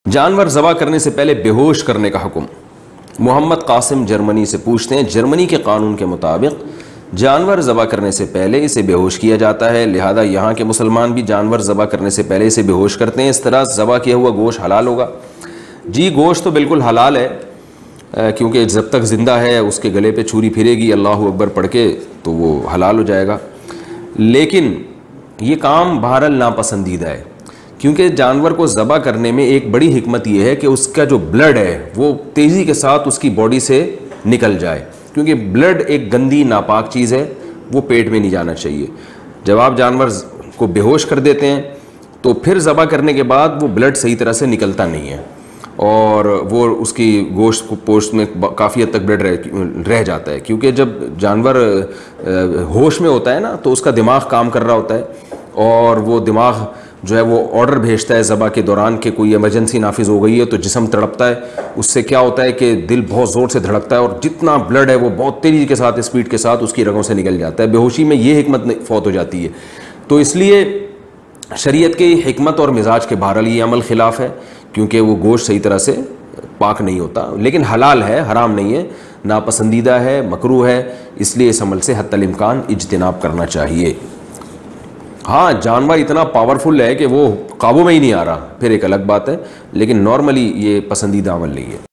جانور ذبح کرنے سے پہلے بے ہوش کرنے کا حکم۔ محمد قاسم جرمنی سے پوچھتے ہیں، جرمنی کے قانون کے مطابق جانور ذبح کرنے سے پہلے اسے بے ہوش کیا جاتا ہے، لہذا یہاں کے مسلمان بھی جانور ذبح کرنے سے پہلے اسے بے ہوش کرتے ہیں، اس طرح ذبح کیا ہوا گوشت حلال ہوگا؟ جی گوشت تو بالکل حلال ہے، کیونکہ جب تک زندہ ہے اس کے گلے پہ چھری پھرے گی اللہ اکبر پڑھ کے تو وہ حلال ہو جائے گا، لیکن یہ کام بہرحال ناپسندیدہ ہے، کیونکہ جانور کو ذبح کرنے میں ایک بڑی حکمت یہ ہے کہ اس کا جو بلڈ ہے وہ تیزی کے ساتھ اس کی باڈی سے نکل جائے، کیونکہ بلڈ ایک گندی ناپاک چیز ہے، وہ پیٹ میں نہیں جانا چاہیے۔ جب آپ جانور کو بے ہوش کر دیتے ہیں تو پھر ذبح کرنے کے بعد وہ بلڈ صحیح طرح سے نکلتا نہیں ہے، اور وہ اس کی گوشت پوشت میں کافی حد تک بلڈ رہ جاتا ہے، کیونکہ جب جانور ہوش میں ہوتا ہے نا تو اس کا دماغ کام کر رہا ہوتا ہے، اور وہ دماغ جو ہے وہ آرڈر بھیجتا ہے ذبح کے دوران کہ کوئی ایمرجنسی نافذ ہو گئی ہے، تو جسم تڑپتا ہے، اس سے کیا ہوتا ہے کہ دل بہت زور سے دھڑکتا ہے، اور جتنا بلڈ ہے وہ بہت تیزی کے ساتھ اسپیڈ کے ساتھ اس کی رگوں سے نکل جاتا ہے، بے ہوشی میں یہ حکمت فوت ہو جاتی ہے۔ تو اس لیے شریعت کی حکمت اور مزاج کے بہرحال یہ عمل خلاف ہے، کیونکہ وہ گوشت صحیح طرح سے پاک نہیں ہوتا، لیکن حلال ہے، حرام نہیں ہے، ناپسندیدہ ہے، مکروہ ہے، اس لیے اس عمل سے حتی الامکان اجتناب کرنا چاہیے۔ ہاں جانور اتنا پاورفل ہے کہ وہ قابو میں ہی نہیں آ رہا، پھر ایک الگ بات ہے، لیکن نارملی یہ پسندیدہ عمل نہیں ہے۔